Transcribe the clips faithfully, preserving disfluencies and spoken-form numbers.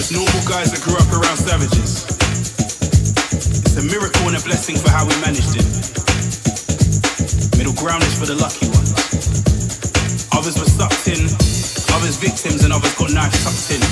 Just normal guys that grew up around savages. It's a miracle and a blessing for how we managed it. Middle ground is for the lucky ones. Others were sucked in, others victims, and others got knives tucked in.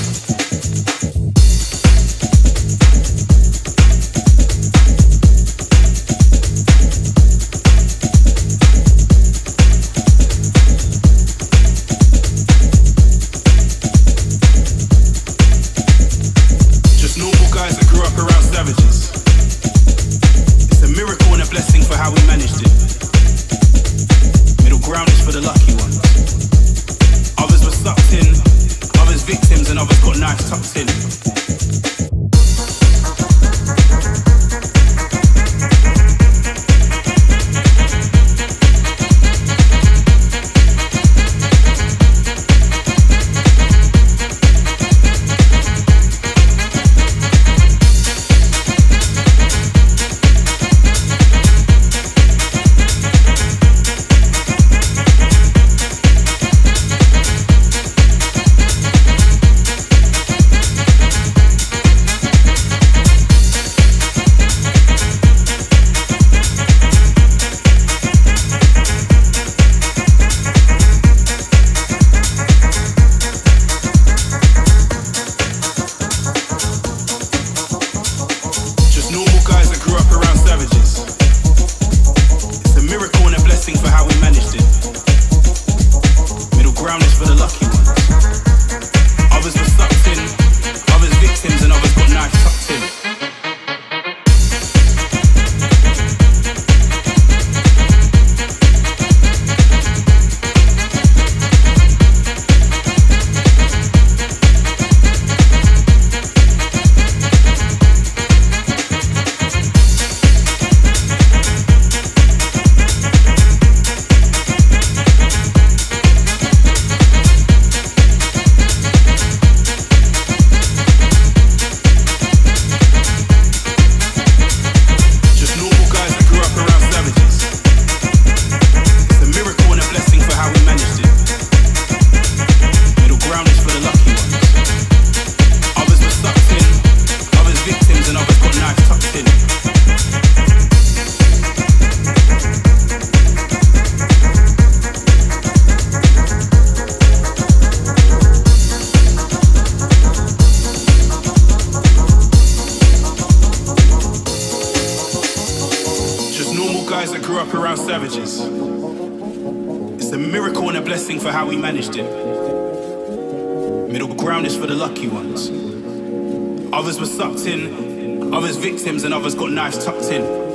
Others were sucked in, others victims, and others got knives tucked in.